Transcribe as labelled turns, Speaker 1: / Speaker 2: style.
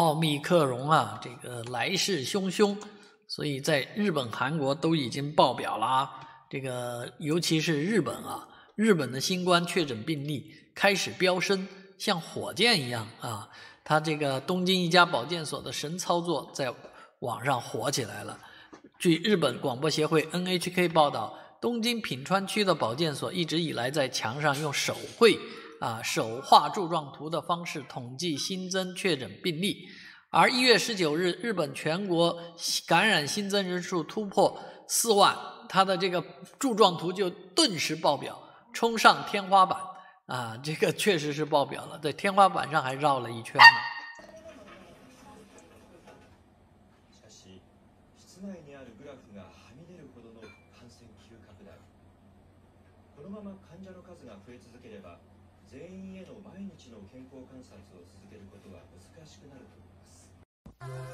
Speaker 1: 奥密克戎啊，这个来势汹汹，所以在日本、韩国都已经爆表了啊。这个尤其是日本啊，日本的新冠确诊病例开始飙升，像火箭一样啊。它这个东京一家保健所的神操作在网上火起来了。据日本广播协会 NHK 报道，东京品川区的保健所一直以来在墙上用手画柱状图的方式统计新增确诊病例，而1月19日，日本全国感染新增人数突破4万，它的这个柱状图就顿时爆表，冲上天花板啊！这个确实是爆表了，在天花板上还绕了一圈呢。
Speaker 2: 室内にあるグラフがはみ出るほどの感染急拡大。このまま患者の数が増え続ければ、全員への毎日の健康観察を続けることは難しくなると思います。